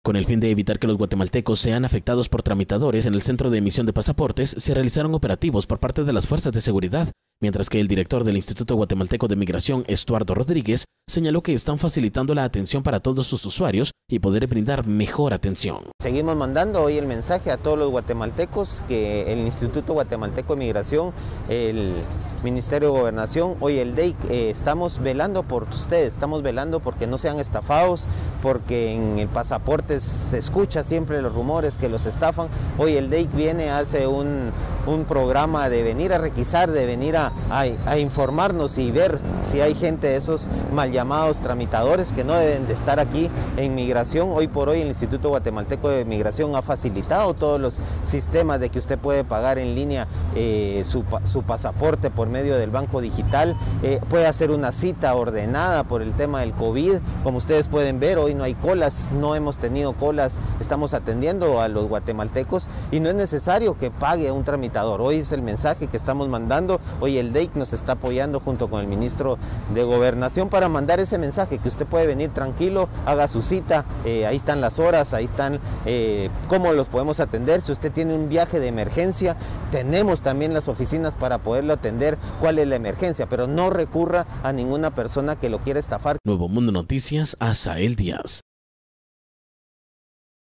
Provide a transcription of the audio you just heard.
Con el fin de evitar que los guatemaltecos sean afectados por tramitadores en el centro de emisión de pasaportes, se realizaron operativos por parte de las fuerzas de seguridad, mientras que el director del Instituto Guatemalteco de Migración, Estuardo Rodríguez, señaló que están facilitando la atención para todos sus usuarios y poder brindar mejor atención. Seguimos mandando hoy el mensaje a todos los guatemaltecos que el Instituto Guatemalteco de Migración, el Ministerio de Gobernación, hoy el DEIC, estamos velando por ustedes, estamos velando porque no sean estafados, porque en el pasaporte se escucha siempre los rumores que los estafan. Hoy el DEIC viene, hace un programa de venir a requisar, de venir a informarnos y ver si hay gente de esos mal llamados tramitadores que no deben de estar aquí en migración. Hoy por hoy el Instituto Guatemalteco de Migración ha facilitado todos los sistemas de que usted puede pagar en línea su pasaporte por medio del banco digital, puede hacer una cita ordenada por el tema del COVID. Como ustedes pueden ver, hoy no hay colas, no hemos tenido colas, estamos atendiendo a los guatemaltecos y no es necesario que pague a un tramitador. Hoy es el mensaje que estamos mandando. Hoy el DEIC nos está apoyando junto con el ministro de Gobernación para mandar ese mensaje, que usted puede venir tranquilo, haga su cita, ahí están las horas, ahí están cómo los podemos atender. Si usted tiene un viaje de emergencia, tenemos también las oficinas para poderlo atender, cuál es la emergencia, pero no recurra a ninguna persona que lo quiera estafar. Nuevo Mundo Noticias, Asael Díaz.